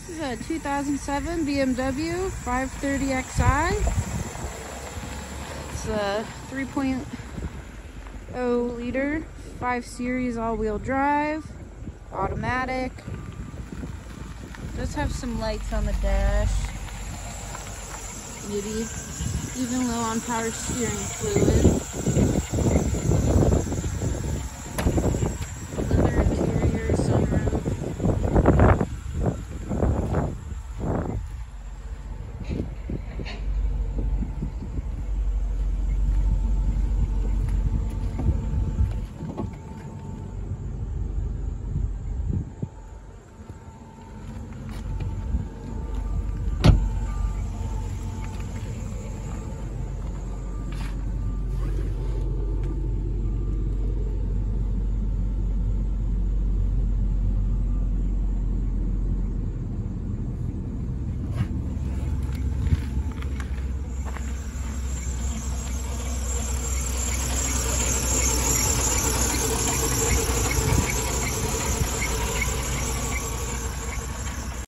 This is a 2007 BMW 530xi. It's a 3.0 liter, 5 series all-wheel drive, automatic. Does have some lights on the dash. Maybe even low on power steering fluid.